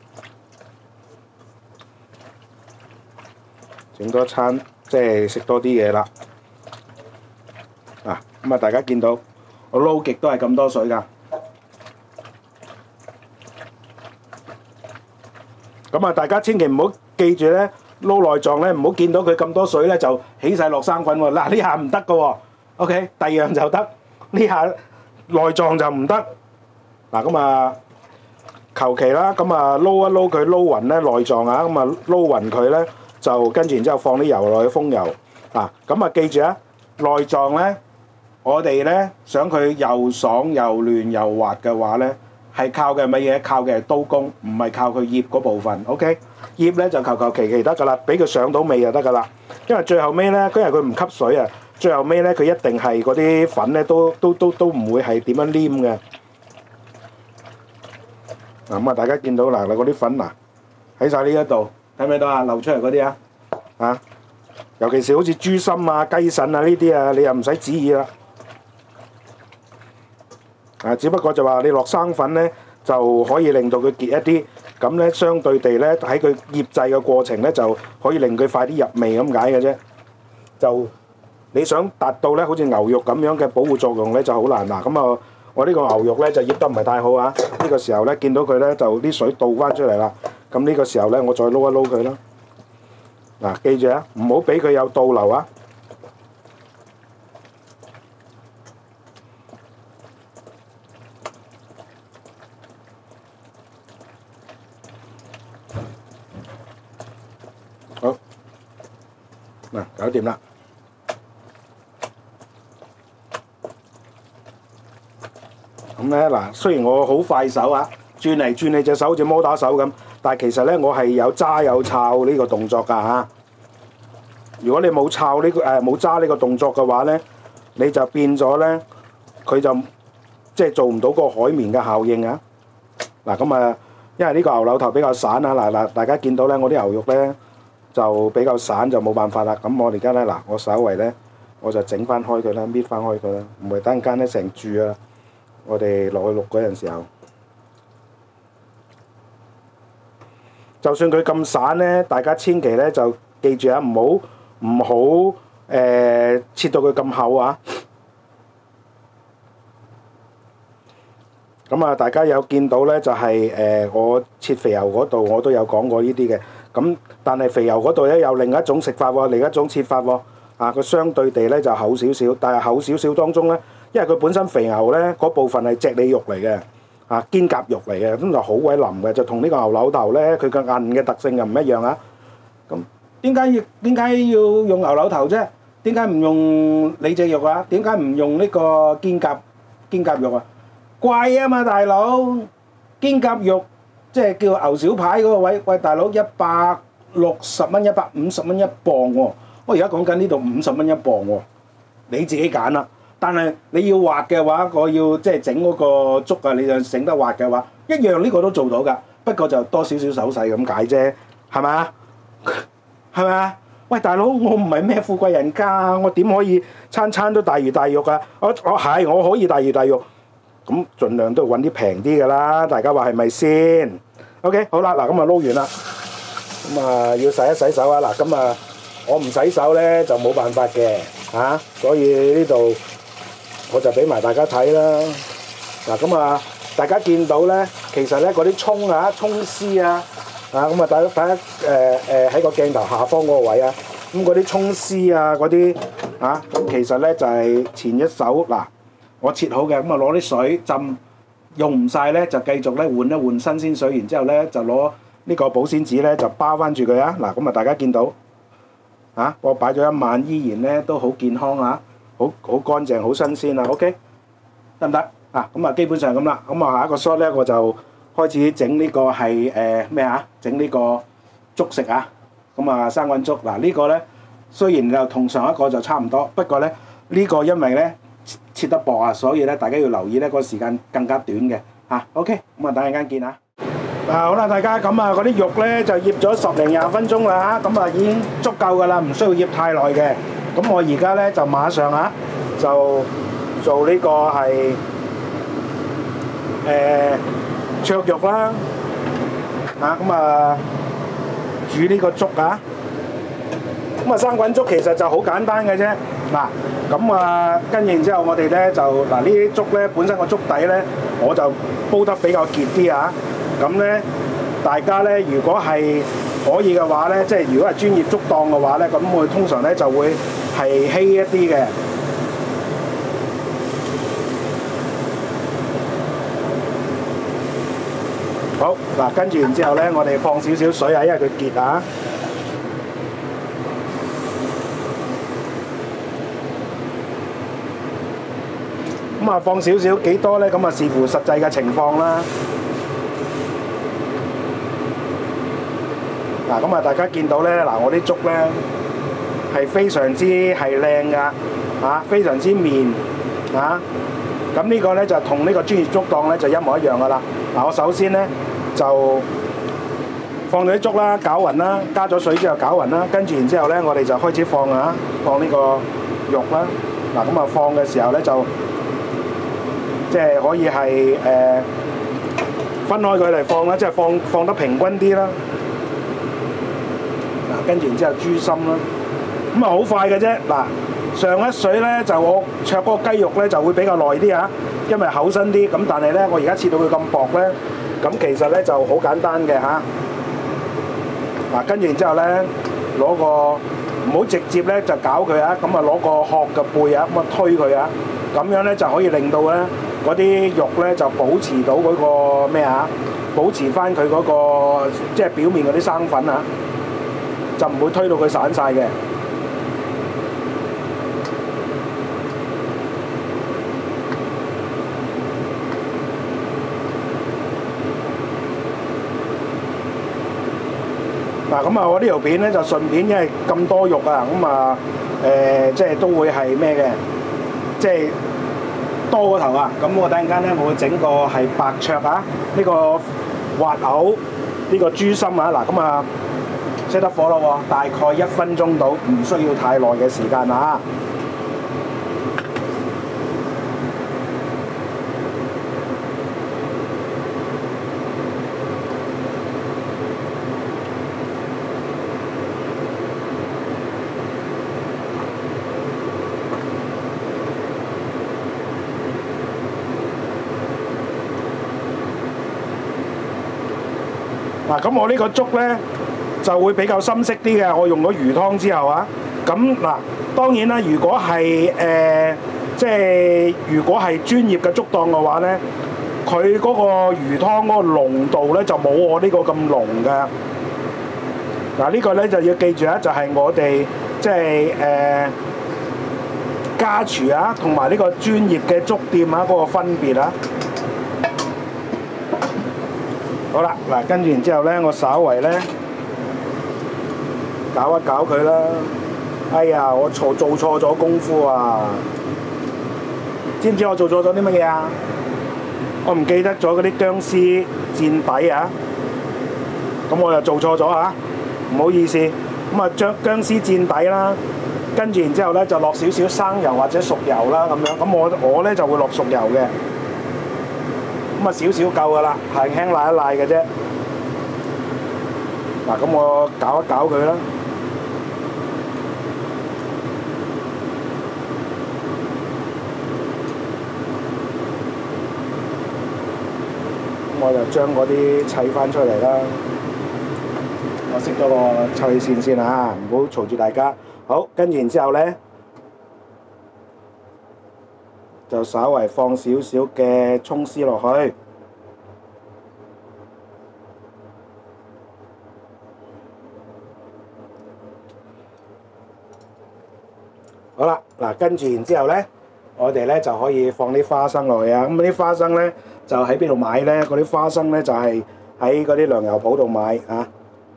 Speaker 1: 整多餐，即係食多啲嘢啦。咁啊，大家見到我撈極都係咁多水㗎。咁啊，大家千祈唔好記住咧，撈內臟咧，唔好見到佢咁多水咧就起晒落生粉喎。嗱，呢下唔得㗎喎。OK，第二樣就得，呢下內臟就唔得。嗱，咁啊，求其啦，咁啊撈一撈佢撈勻咧內臟啊，咁啊撈勻佢咧。就跟住然之後放啲油落去封油，咁啊記住啊，內臟咧，我哋咧想佢又爽又嫩又滑嘅話咧，係靠嘅乜嘢？靠嘅係刀工，唔係靠佢醃嗰部分。OK， 醃咧就求其得㗎啦，俾佢上到味就得㗎啦。因為最後尾咧，因為佢唔吸水啊，最後尾咧佢一定係嗰啲粉咧都唔會係點樣黏嘅。咁啊，大家見到嗱嗰啲粉喺晒呢一度。睇唔睇到啊？流出嚟嗰啲啊，尤其是好似豬心啊、雞腎啊呢啲啊，你又唔使旨意啦。只不過就話你落生粉咧，就可以令到佢結一啲，咁咧相對地咧喺佢醃製嘅過程咧，就可以令佢快啲入味咁解嘅啫。就你想達到咧好似牛肉咁樣嘅保護作用咧，就好難嗱。咁啊，我呢個牛肉咧就醃得唔係太好啊。呢個時候咧見到佢咧就啲水倒翻出嚟啦。咁呢個時候咧，我再撈一撈佢啦。嗱，記住啊，唔好俾佢有倒流啊。好，嗱，搞掂啦。咁咧嗱，雖然我好快手啊，轉嚟轉去隻手好似摩打手咁。但係其實咧，我係有揸有抄呢個動作㗎嚇。如果你冇抄呢個冇揸呢個動作嘅話咧，你就變咗咧，佢就即係做唔到個海綿嘅效應啊。嗱咁啊，因為呢個牛柳頭比較散啊，嗱大家見到咧，我啲牛肉咧就比較散，就冇辦法啦。咁我而家咧嗱，我稍為咧我就整翻開佢啦，搣翻開佢啦，唔係等陣間咧成柱啊！我哋落去淥嗰陣時候。就算佢咁散咧，大家千祈咧就記住啊，唔好切到佢咁厚啊。咁啊，大家有見到咧就係我切肥牛嗰度我都有講過呢啲嘅。咁但係肥牛嗰度咧有另一種食法喎，另一種切法喎。 佢相對地咧就厚少少，但係厚少少當中咧，因為佢本身肥牛咧嗰部分係脊脷肉嚟嘅，肩胛肉嚟嘅，咁就好鬼腍嘅，就同呢個牛柳頭咧佢嘅韌嘅特性又唔一樣啊。咁點解要用牛柳頭啫？點解唔用里脊肉啊？點解唔用呢個肩胛肉啊？貴啊嘛，大佬！肩胛肉即係叫牛小排嗰個位，喂大佬160蚊、150蚊一磅喎。我而家講緊呢度50蚊一磅喎，你自己揀啦。但係你要滑嘅話，我要即係整嗰個粥啊，你就整得滑嘅話，一樣呢個都做到㗎。不過就多少少手勢咁解啫，係咪啊？係咪啊？喂，大佬，我唔係咩富貴人家，我點可以餐餐都大魚大肉啊？我可以大魚大肉，咁盡量都揾啲平啲㗎啦。大家話係咪先 ？OK， 好啦，嗱咁啊撈完啦，咁啊要洗一洗手啊。嗱咁啊，我唔洗手咧就冇辦法嘅嚇，所以呢度我就俾埋大家睇啦。嗱咁啊，大家見到咧，其實咧嗰啲葱絲啊。咁啊，大家喺個鏡頭下方嗰個位啊，咁嗰啲葱絲啊，嗰啲咁其實咧就係前一手嗱，我切好嘅，咁啊攞啲水浸，用唔晒咧就繼續咧換一換新鮮水，然之後咧就攞呢個保鮮紙咧就包翻住佢啊。嗱，咁啊大家見到我擺咗一晚，依然咧都好健康啊，好乾淨，好新鮮啊。OK， 得唔得？咁啊基本上咁啦，咁啊下一個 shot 咧我就開始整呢個係整呢個粥食啊！咁啊生滾粥嗱，呢個咧雖然就同上一個就差唔多，不過咧呢個因為咧切得薄啊，所以咧大家要留意咧個時間更加短嘅嚇。OK，咁啊等陣間見啊！好啦，大家咁啊嗰啲肉咧就醃咗10零20分鐘啦嚇，咁啊已經足夠㗎啦，唔需要醃太耐嘅。咁我而家咧就馬上就做呢個係灼肉啦，咁啊煮呢個粥啊，咁啊生滾粥其實就好簡單嘅啫。嗱，咁啊跟住然之後我哋咧就嗱呢啲粥咧本身個粥底咧我就煲得比較結啲啊，咁咧大家咧如果係可以嘅話咧，即係如果係專業粥檔嘅話咧，咁我通常咧就會係稀一啲嘅。好嗱，跟住然之後咧，我哋放少少水啊，因為佢結啊。咁啊，放少少幾多咧？咁啊，視乎實際嘅情況啦。嗱，咁啊，大家見到咧，嗱，我啲粥咧係非常之係靚㗎，非常之綿咁呢個咧就同呢個專業粥檔咧就一模一樣㗎啦。嗱，我首先咧就放咗啲粥啦，攪勻啦，加咗水之後攪勻啦，跟住然之後咧，我哋就開始放呢個肉啦。嗱，咁啊放嘅時候咧就即係可以係分開佢嚟放啦，即係放得平均啲啦。嗱，跟住然之後豬心啦，咁啊好快嘅啫。嗱，上一水咧就我灼嗰個雞肉咧就會比較耐啲嚇，因為厚身啲。咁但係咧我而家切到佢咁薄咧，咁其實咧就好簡單嘅嚇。嗱，跟住然之後咧攞個唔好直接咧就攪佢啊，咁啊攞個殼嘅背啊咁啊推佢啊，咁樣咧就可以令到咧嗰啲肉咧就保持到嗰個咩啊，保持翻佢嗰個即係表面嗰啲生粉啊，就唔會推到佢散晒嘅。嗱，咁啊，我呢條片咧就順便，因為咁多肉啊，咁啊即係都會係咩嘅，即係多個頭啊。咁我等陣間咧，我會整個係白灼啊，呢個滑牛，呢個豬心啊。嗱，咁啊熄得火咯喎，大概1分鐘到，唔需要太耐嘅時間啊。嗱，咁我呢個粥咧就會比較深色啲嘅，我用咗魚湯之後啊， 咁嗱，當然啦，如果係即係如果係專業嘅粥檔嘅話咧，佢嗰個魚湯嗰個濃度咧就冇我呢個咁濃嘅。嗱，呢個咧就要記住啊，就係我哋即係家廚啊，同埋呢個專業嘅粥店啊嗰個分別啊。好啦，嗱，跟住然之後咧，我稍為咧搞一搞佢啦。哎呀，我做錯咗功夫啊！知唔知我做錯咗啲乜嘢啊？我唔記得咗嗰啲薑絲墊底啊！咁我又做錯咗嚇，唔好意思。咁啊，將薑絲墊底啦，跟住然之後咧就落少少生油或者熟油啦咁樣。咁我咧就會落熟油嘅。咁啊少少夠噶啦，輕輕瀨一瀨嘅啫。嗱，咁我搞一搞佢啦。我就將嗰啲砌翻出嚟啦。我熄咗個抽氣扇先啊，唔好嘈住大家。好，跟住然之後咧，就稍為放少少嘅葱絲落去。好啦，嗱，跟住然之後咧，我哋咧就可以放啲花生落去啊。咁啲花生咧就喺邊度買咧？嗰啲花生咧就係喺嗰啲糧油鋪度買啊。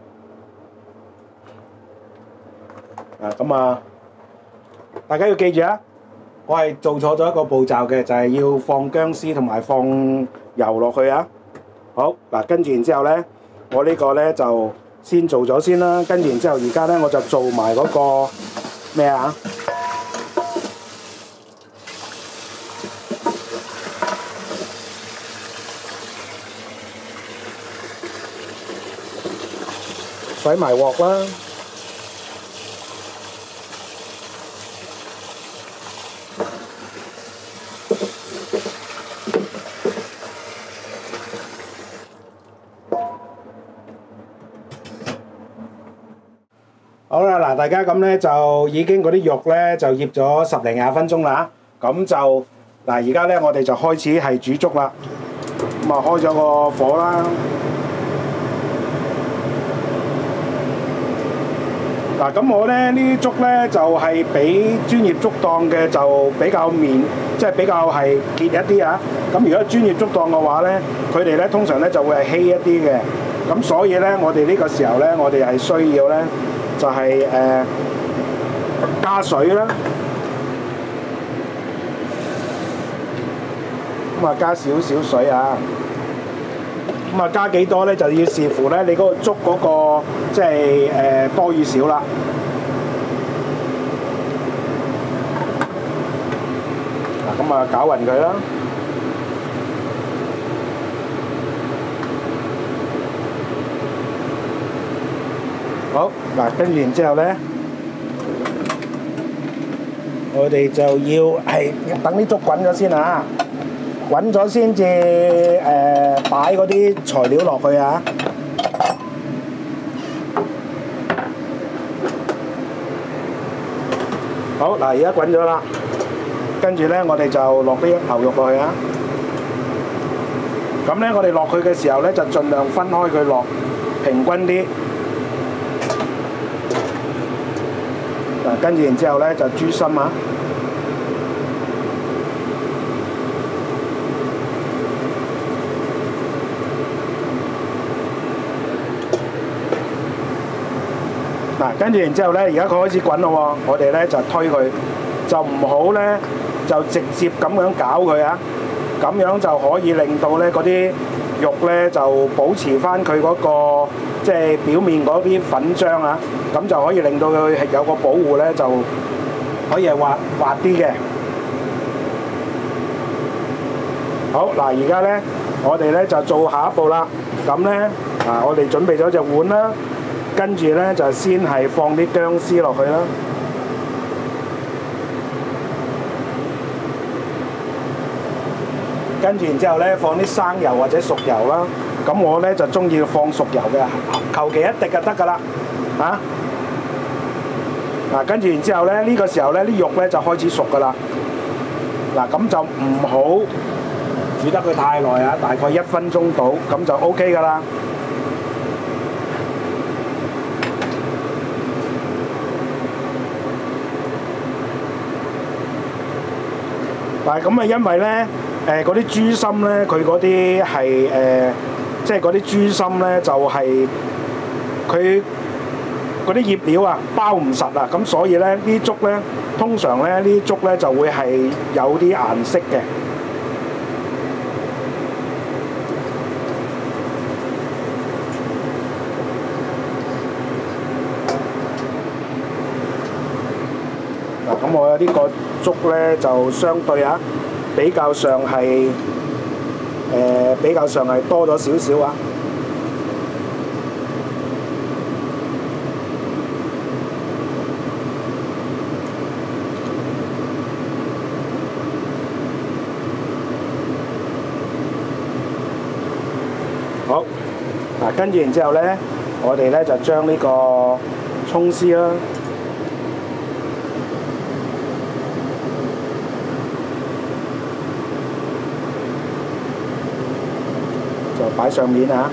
Speaker 1: 咁啊，大家要記住啊！我係做錯咗一個步驟嘅，就係要放薑絲同埋放油落去啊。好，嗱，跟住然之後咧，我呢個咧就先做咗先啦。跟住然之後，而家咧我就做埋嗰個咩啊？洗埋鑊啦。好啦，嗱，大家咁咧就已經嗰啲肉咧就醃咗10零20分鐘啦。咁就嗱，而家咧我哋就開始係煮粥啦。咁啊，開咗個火啦。嗱，咁我咧呢啲粥咧就係比專業粥檔嘅就比較綿，即係比較係結一啲啊。咁如果專業粥檔嘅話咧，佢哋咧通常咧就會係稀一啲嘅。咁所以咧，我哋呢個時候咧，我哋係需要咧就係加水啦。咁啊，加少少水啊。咁啊，加幾多咧就要視乎咧你嗰個粥嗰個即係多與少啦。嗱，咁啊，攪勻佢啦。好，嗱，跟住然之後咧，我哋就要係等啲粥滾咗先啊。滾咗先至擺嗰啲材料落去啊！好，嗱，而家滾咗啦，跟住咧我哋就落啲牛肉落去啊！咁咧我哋落去嘅時候咧就盡量分開佢落，平均啲。嗱，跟住然之後咧就豬心啊！嗱，跟住然之後咧，而家佢開始滾咯喎，我哋咧就推佢，就唔好咧就直接咁樣攪佢啊，咁樣就可以令到咧嗰啲肉咧就保持翻佢嗰個即係表面嗰啲粉漿啊，咁就可以令到佢係有個保護咧，就可以係滑啲嘅。好，嗱，而家咧我哋咧就做下一步啦，咁咧我哋準備咗隻碗啦。跟住咧就先係放啲薑絲落去啦，跟住然之後咧放啲生油或者熟油啦。咁我咧就中意放熟油嘅，求其一滴就得㗎啦，嚇。 嗱，跟住然之後咧，呢個時候咧啲肉咧就開始熟㗎啦。嗱，咁就唔好煮得佢太耐啊，大概1分鐘到，咁就 OK 㗎啦。嗱，咁啊，因為咧嗰啲豬心咧，佢嗰啲係即係嗰啲豬心咧，就係佢嗰啲醃料啊包唔實啊，咁所以咧呢粥咧通常咧呢粥咧就會係有啲顏色嘅。嗱，咁我呢個粥咧就相對比較上係多咗少少啊。好，嗱，跟住然之後咧，我哋咧就將呢個葱絲啦。就擺上面啊！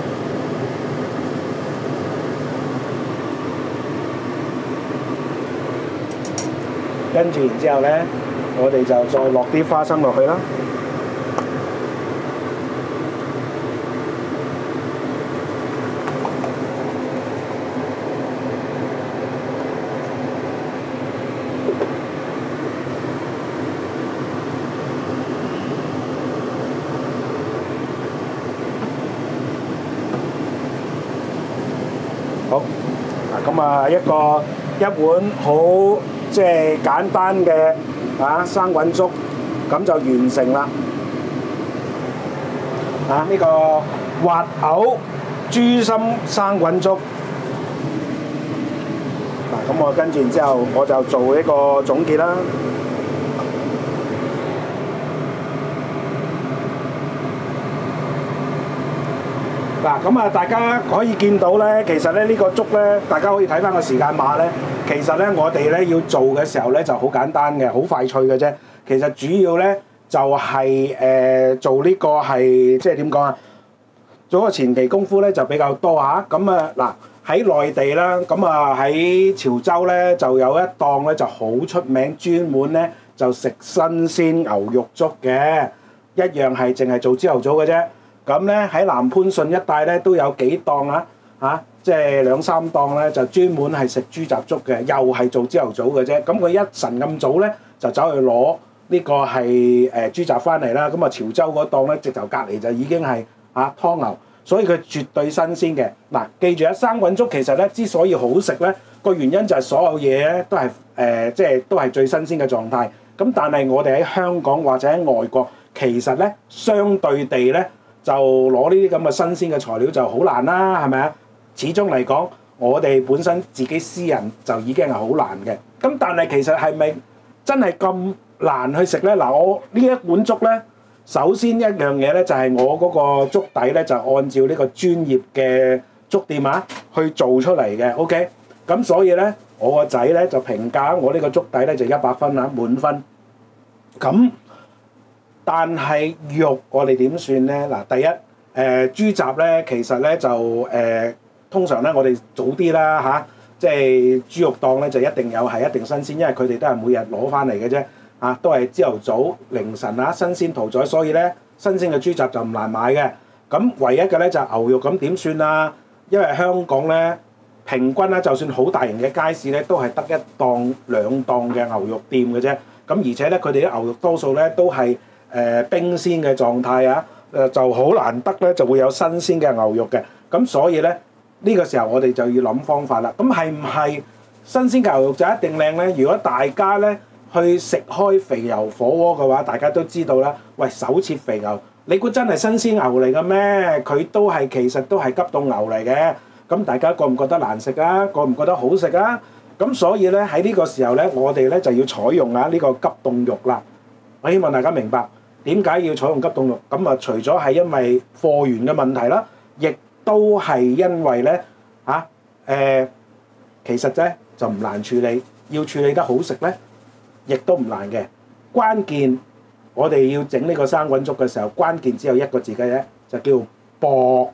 Speaker 1: 跟住然之後咧，我哋就再落啲花生落去啦。好，嗱咁啊一碗好即係簡單嘅生滾粥，咁就完成啦。呢個滑牛豬心生滾粥。嗱，咁我跟住然之後，我就做一個總結啦。嗱，咁啊，大家可以見到咧，其實咧呢個粥咧，大家可以睇翻個時間碼咧。其實咧，我哋咧要做嘅時候咧就好簡單嘅，好快脆嘅啫。其實主要咧就係做呢個係即係點講啊？做個前期功夫咧就比較多嚇。咁啊嗱，喺內地啦，咁啊喺潮州咧就有一檔咧就好出名，專門咧就食新鮮牛肉粥嘅，一樣係淨係做朝頭早嘅啫。咁咧喺南番順一帶咧都有幾檔即係2、3檔咧就專門係食豬雜粥嘅，又係做朝頭早嘅啫。咁佢一晨咁早咧就走去攞呢個係豬雜翻嚟啦。咁啊潮州嗰檔咧直頭隔離就已經係湯牛，所以佢絕對新鮮嘅。嗱，記住生滾粥其實咧之所以好食咧個原因就係所有嘢咧都係即係都係最新鮮嘅狀態。咁但係我哋喺香港或者喺外國，其實咧相對地咧就攞呢啲咁嘅新鮮嘅材料就好難啦，係咪啊？始終嚟講，我哋本身自己私人就已經係好難嘅。咁但係其實係咪真係咁難去食咧？嗱，我呢一碗粥咧，首先一樣嘢咧就係我嗰個粥底咧就按照呢個專業嘅粥店去做出嚟嘅。OK，咁所以咧我個仔咧就評價我呢個粥底咧就100分滿分。咁但係肉我哋點算咧？嗱，第一豬雜咧其實咧就通常咧我哋早啲啦即係豬肉檔咧就一定新鮮，因為佢哋都係每日攞翻嚟嘅啫都係朝頭早凌晨新鮮屠宰，所以咧新鮮嘅豬雜就唔難買嘅。咁唯一嘅咧就係牛肉，咁點算啊？因為香港咧平均咧就算好大型嘅街市咧都係得1檔2檔嘅牛肉店嘅啫。咁而且咧佢哋啲牛肉多數咧都係冰鮮嘅狀態就好難得咧就會有新鮮嘅牛肉嘅。咁所以咧呢個時候我哋就要諗方法啦。咁係唔係新鮮嘅牛肉就一定靚咧？如果大家咧去食開肥牛火鍋嘅話，大家都知道啦。喂，手切肥牛，你估真係新鮮牛嚟嘅咩？佢都係其實都係急凍牛嚟嘅。咁大家覺唔覺得難食啊？覺唔覺得好食啊？咁所以咧喺呢個時候咧，我哋咧就要採用呢個急凍肉啦。我希望大家明白點解要採用急凍肉。咁啊，除咗係因為貨源嘅問題啦，亦都係因為咧其實咧就唔難處理， 要處理得好食咧，亦都唔難嘅。關鍵我哋要整呢個生滾粥嘅時候，關鍵只有一個字嘅啫，就叫薄。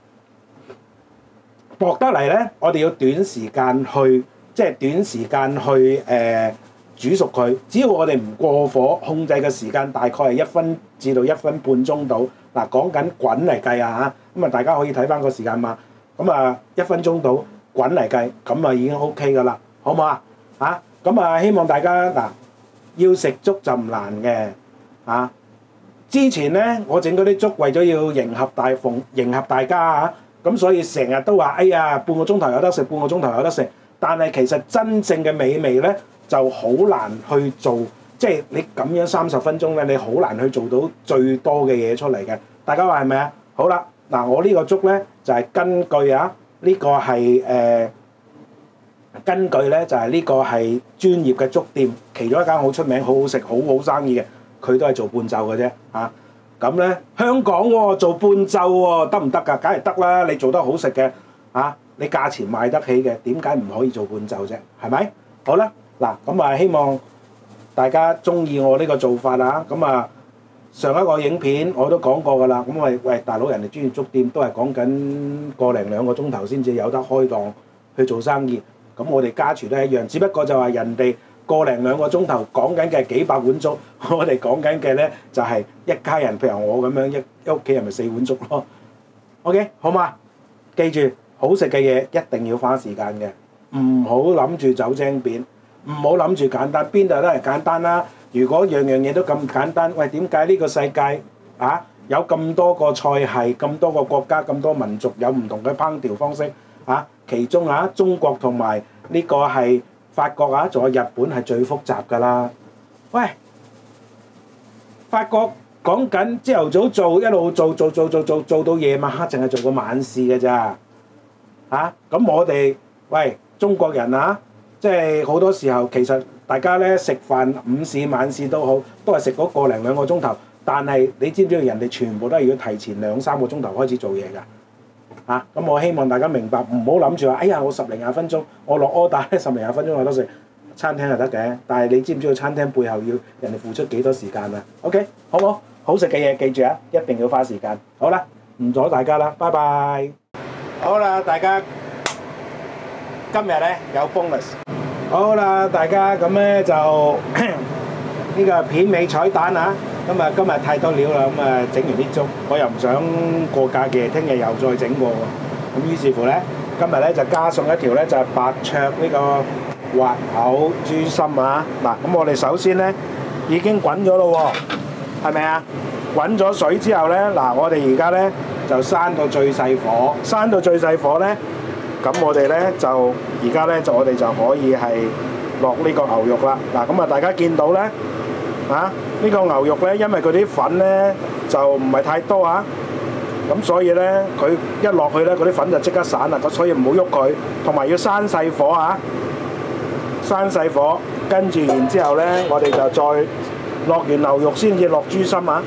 Speaker 1: 薄得嚟咧，我哋要短時間去，即係短時間去煮熟佢。只要我哋唔過火，控制嘅時間大概係1分至到1分半鐘到。嗱，講緊滾嚟計啊嚇，咁啊大家可以睇翻個時間嘛。咁啊1分鐘到滾嚟計，咁啊已經 OK 噶啦，好唔好啊？嚇，咁啊希望大家嗱，要食粥就唔難嘅嚇。之前咧，我整嗰啲粥為咗要迎合大家啊，咁所以成日都話：哎呀，半個鐘頭有得食，半個鐘頭有得食。但係其實真正嘅美味咧，就好難去做，即係你咁樣30分鐘咧，你好難去做到最多嘅嘢出嚟嘅。大家話係咪啊？好啦，嗱，我呢個粥咧就係根據啊，呢個係根據咧就係呢個係專業嘅粥店，其中一間好出名、好好食、好好生意嘅。佢都係做半晝嘅啫嚇，咁咧香港喎做半晝喎得唔得㗎？梗係得啦，你做得好食嘅嚇，你價錢賣得起嘅，點解唔可以做半晝啫？係咪？好啦，嗱咁啊，希望大家中意我呢個做法啊！咁啊，上一個影片我都講過㗎啦。咁喂大佬，人哋專業粥店都係講緊個零2個鐘頭先至有得開檔去做生意，咁我哋家廚都係一樣，只不過就話人哋個零2個鐘頭講緊嘅幾百碗粥，我哋講緊嘅咧就係一家人，譬如我咁樣一屋企人咪4碗粥咯。OK， 好嘛？記住好食嘅嘢一定要花時間嘅，唔好諗住走精片，唔好諗住簡單，邊度都係簡單啦。如果樣樣嘢都咁簡單，喂，點解呢個世界啊有咁多個菜系、咁多個國家、咁多民族有唔同嘅烹調方式啊？其中啊中國同埋呢個係法國啊，仲有日本係最複雜㗎啦。喂，法國講緊朝頭早做，一路做到夜晚黑，淨係做個晚市嘅咋嚇？咁我哋喂中國人啊，即係好多時候其實大家咧食飯午市晚市都好，都係食嗰個零2個鐘頭。但係你知唔知道人哋全部都係要提前2-3個鐘頭開始做嘢㗎？咁我希望大家明白，唔好諗住話，哎呀，我10零20分鐘，我落 order 咧10零20分鐘有得食，餐廳係得嘅。但係你知唔知道餐廳背後要人哋付出幾多時間啊 ？OK， 好唔好？好食嘅嘢記住啊，一定要花時間。好啦，唔阻大家啦，拜拜。好啦，大家今日咧有 bonus。好啦，大家咁咧就呢個片尾彩蛋啊！今日太多料啦，咁啊整完啲粥，我又唔想過假期，聽日又再整過喎。咁於是乎咧，今日咧就加送一條咧就係白灼呢個滑口豬心啊！嗱，咁我哋首先咧已經滾咗咯喎，係咪啊？滾咗水之後咧，嗱我哋而家咧就閂到最細火，閂到最細火咧，咁我哋咧就而家咧就我哋就可以係落呢個牛肉啦。嗱，咁啊大家見到咧。呢個牛肉咧，因為佢啲粉咧就唔係太多啊，咁所以咧佢一落去咧，嗰啲粉就即刻散啦，咁所以唔好喐佢，同埋要閂細火啊，閂細火，跟住然之後咧，我哋就再落完牛肉先至落豬心啊。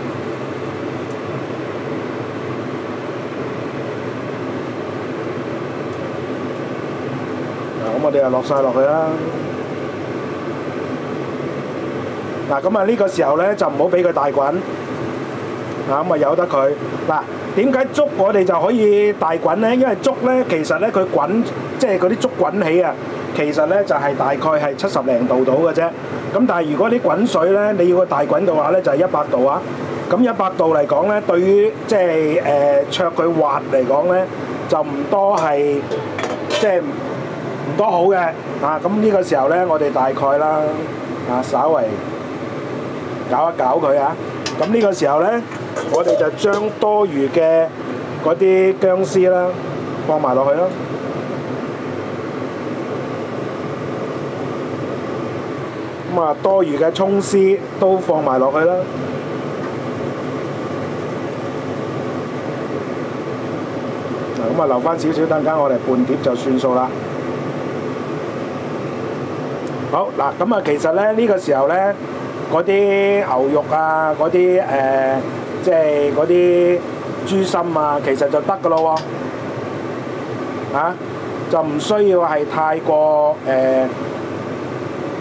Speaker 1: 嗱，咁我哋就落晒落去啦。嗱，咁啊呢個時候咧就唔好俾佢大滾，咁啊由得佢。嗱，點解粥我哋就可以大滾咧？因為粥咧其實咧佢滾，即係嗰啲粥滾起啊，其實咧就係大概係70零度到嘅啫。咁但係如果啲滾水咧，你要佢大滾嘅話咧，就係100度啊。咁100度嚟講咧，對於即係灼佢滑嚟講咧，就唔多係即係唔多好嘅。咁呢個時候咧，我哋大概啦稍為搞一搞佢啊！咁呢個時候咧，我哋就將多餘嘅嗰啲薑絲啦放埋落去啦。咁啊，多餘嘅葱絲都放埋落去啦。嗱，咁啊留翻少少，等間我哋拌碟就算數啦。好嗱，咁啊，其實咧呢個時候咧。嗰啲牛肉啊，嗰啲即係嗰啲豬心啊，其實就得㗎咯喎，就唔需要係太過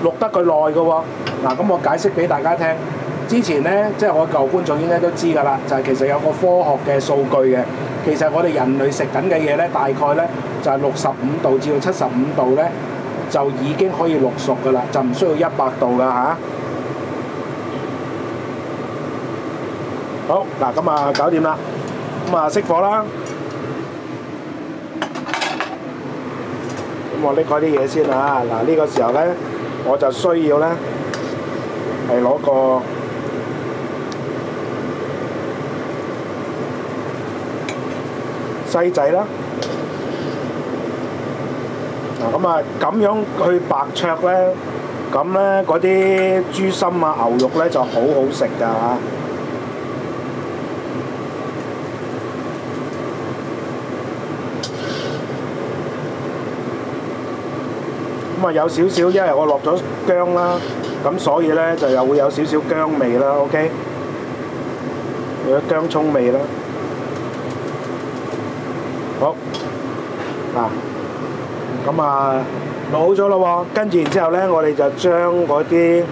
Speaker 1: 錄得佢耐嘅喎。嗱，咁我解釋俾大家聽。之前咧，即係我舊觀眾應該都知㗎啦，就係其實有個科學嘅數據嘅。其實我哋人類食緊嘅嘢咧，大概咧就係65度至到75度咧，就已經可以淥熟㗎啦，就唔需要100度㗎嚇。好，嗱咁啊搞掂啦，咁啊熄火啦。咁我拎開啲嘢先啊。嗱呢個時候咧，我就需要咧係攞個西仔啦。嗱咁啊咁樣去白灼咧，咁咧嗰啲豬心啊、牛肉咧就好好食㗎嚇。咁啊有少少，因為我落咗薑啦，咁所以咧就又會有少少薑味啦。OK， 有啲薑葱味啦。好，嗱，咁啊淥好咗咯喎，跟住然之後咧，我哋就將嗰啲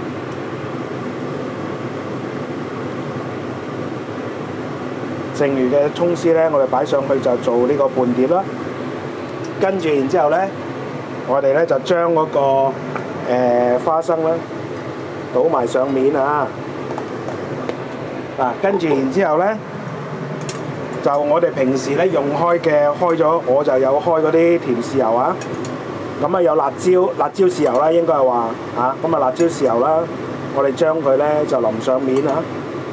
Speaker 1: 剩餘嘅葱絲咧，我哋擺上去就做呢個伴碟啦。跟住然之後咧，我哋咧就將嗰個花生啦倒埋上面啊。嗱，跟住然之後咧，就我哋平時咧用開咗，我就有開嗰啲甜豉油啊。咁啊有辣椒豉油啦，應該係話嚇。咁啊辣椒豉油啦，我哋將佢咧就淋上面啊。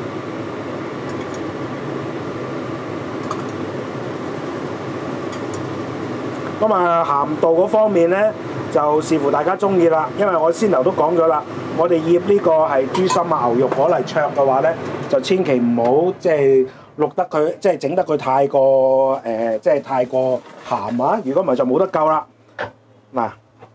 Speaker 1: 咁啊鹹度嗰方面咧，就視乎大家中意啦。因為我先頭都講咗啦，我哋醃呢個係豬心啊、牛肉攞嚟灼嘅話咧，就千祈唔好即係淥得佢，即係整得佢太過即係太過鹹啊！如果唔係就冇得救啦。嗱，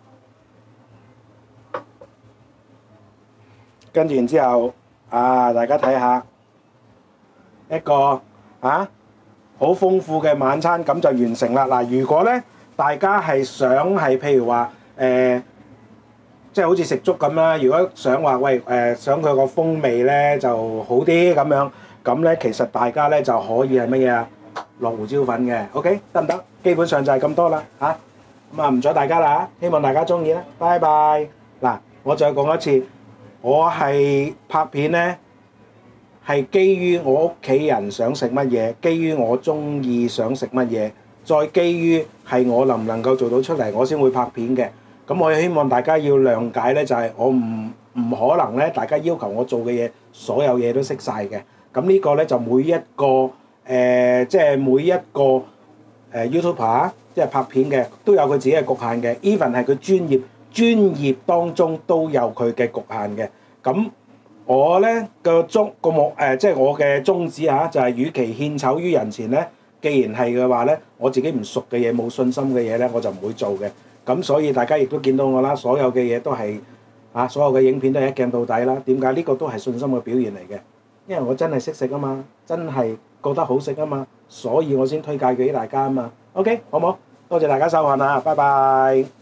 Speaker 1: 跟住然之後啊，大家睇下一個好豐富嘅晚餐，咁就完成啦。嗱，如果咧大家係想係譬如話即係好似食粥咁啦，如果想話想佢個風味咧就好啲咁樣，咁咧其實大家咧就可以係乜嘢啊？落胡椒粉嘅 ，OK 得唔得？基本上就係咁多啦嚇。咁啊唔阻大家啦，希望大家中意啦，拜拜。嗱，我再講一次，我係拍片咧係基於我屋企人想食乜嘢，基於我中意想食乜嘢，再基於係我能唔能夠做到出嚟，我先會拍片嘅。咁我希望大家要諒解咧，就係我唔可能咧，大家要求我做嘅嘢，所有嘢都識晒嘅。咁呢個咧就每一個即係每一個YouTuber 即係拍片嘅都有佢自己嘅局限嘅。even 係佢專業當中都有佢嘅局限嘅。咁我咧個即係我嘅宗旨嚇，就係與其獻醜於人前咧，既然係嘅話咧，我自己唔熟嘅嘢、冇信心嘅嘢咧，我就唔會做嘅。咁所以大家亦都見到我啦，所有嘅嘢都係所有嘅影片都係一鏡到底啦。點解？呢個都係信心嘅表現嚟嘅，因為我真係識食啊嘛，真係覺得好食啊嘛，所以我先推介佢俾大家啊嘛。OK，好冇？多謝大家收看啊，拜拜。